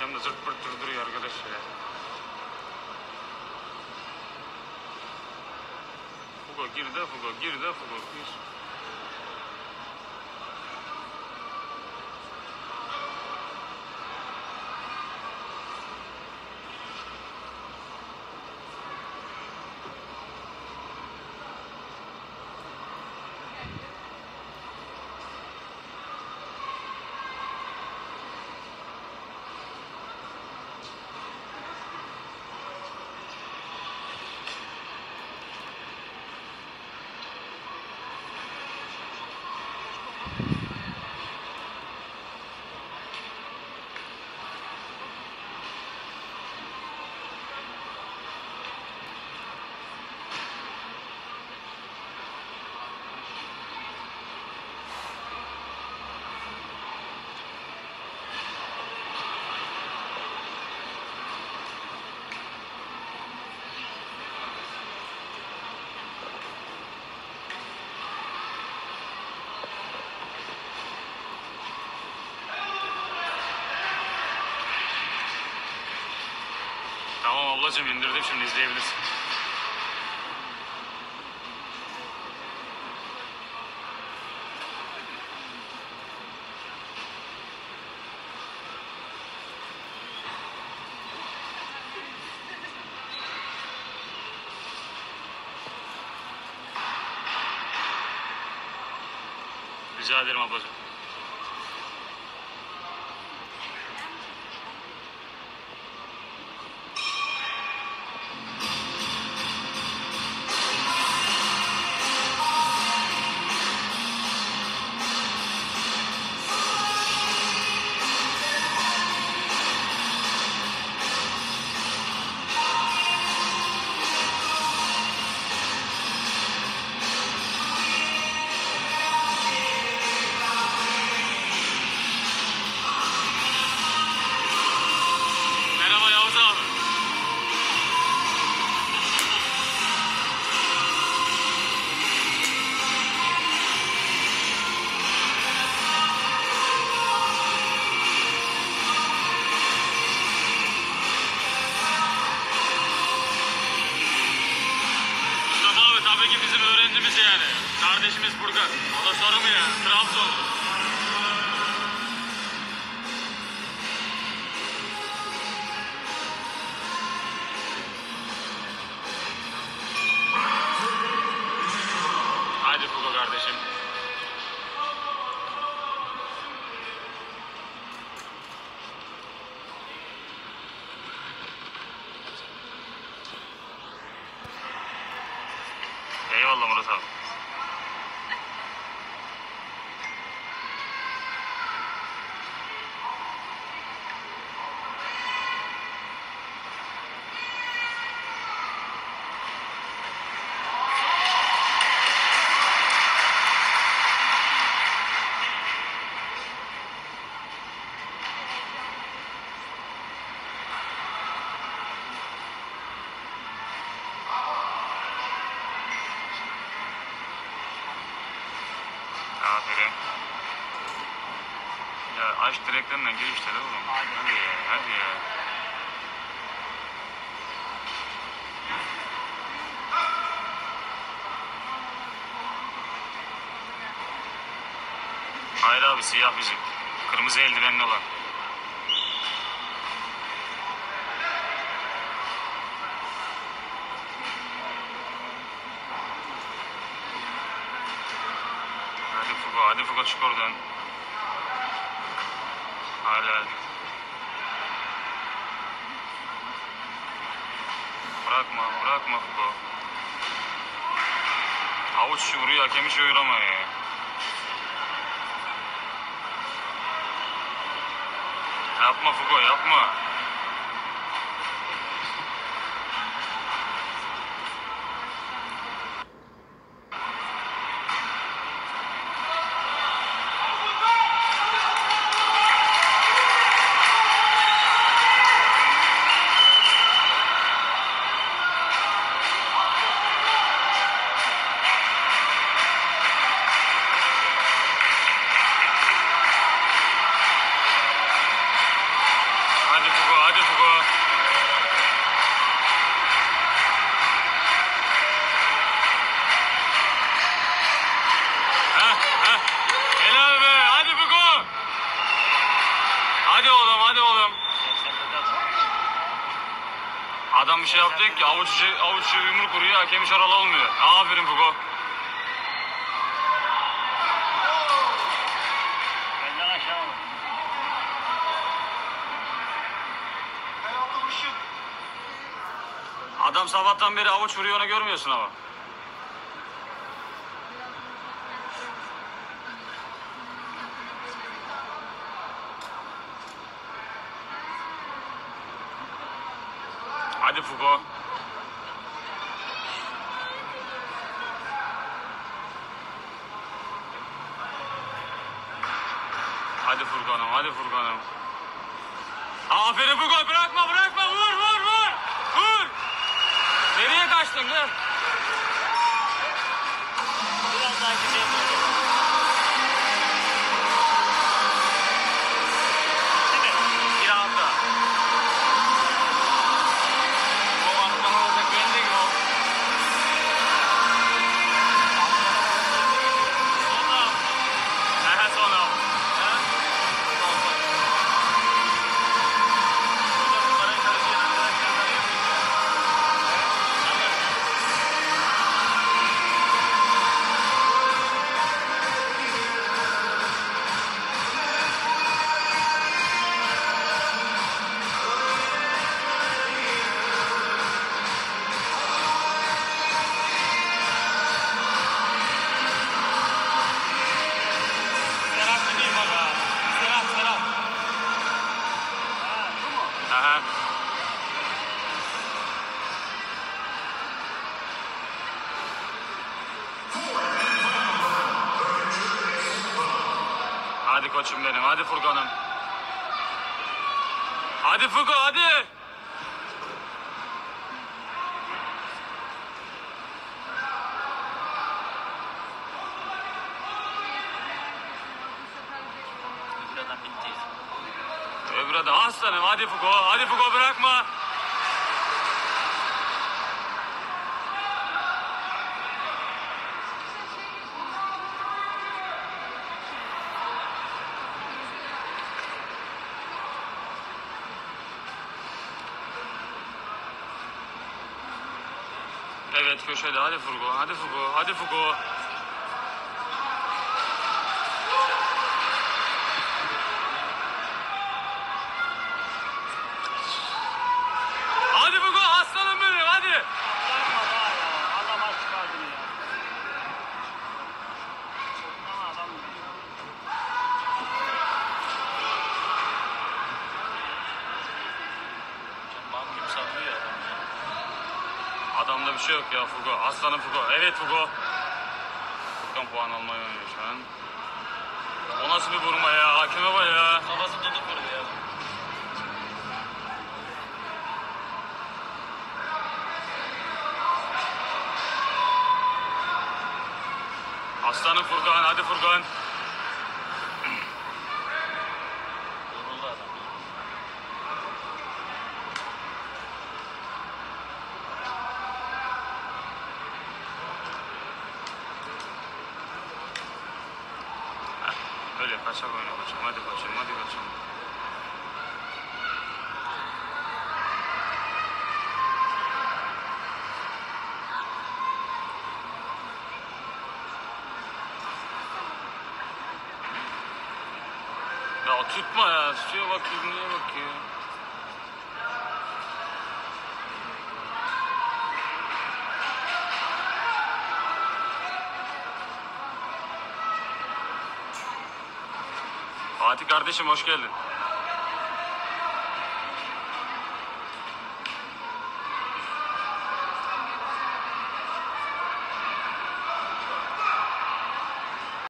Hakem de zırt pırt durduruyor arkadaş ya. Fugo gir de Fugo, gir de Fugo, gir. Tamam ablacığım, indirdim, şimdi izleyebilirsin. Rica ederim ablacığım. Merhaba Yavuz abi. Mustafa abi tabii ki bizim öğrencimiz yani. Kardeşimiz Furkan. O da soru mu ya? Trabzonlu. Hadi Fugo kardeşim. Eyvallah Murat abi. Aferin. Ya aç direklerinden gir işte de oğlum. Hadi ya, hadi ya. Hayır abi, siyah bizim. Kırmızı eldivenli olan. Hadi Fugo çık oradan. Hala. Bırakma Fugo. Avuç vuruyor, hakem hiç uğramıyor ya. Yapma Fugo, yapma. Hadi bir şey yaptık ki avuç yumruk vuruyor, hakem hiç oralı olmuyor. Aferin Fugo. Benden aşağı olur. Adam sabahtan beri avuç vuruyor, onu görmüyorsun ama. Hadi Fugo. Hadi Furkan'ım, hadi Furkan'ım. Aferin Fugo, bırakma, vur. Vur. Nereye kaçtın lan? Biraz daha gideyim. Bir anda. O atlama olacak, bende gibi oldu. Sonra. Aha. Hadi koçum benim, hadi Furkan'ım. Hadi Fugo, hadi. Buradan bittiyiz. Öbür adam aslanım, hadi Fugo bırakma. Evet köşede, hadi Fugo. Hadi Fugo, aslanım benim, hadi. Bırakma daha ya. Adam aç çıkardın ya. Ama adam Bam gibi sallıyor adam ya. Adamda bir şey yok ya Fugo, aslanım Fugo. Evet Fugo. Furkan puan almayı oynuyor şu an. O nasıl bir vurma ya, hakeme bak ya. kafası tutup vurdu ya. Aslanım Furkan, hadi Furkan. Yoruldu adam. Öyle kaçak oyna koçum, hadi koçum. Ya tutma ya, tutuyor bakıyor, niye bakıyor? Fatih kardeşim hoş geldin.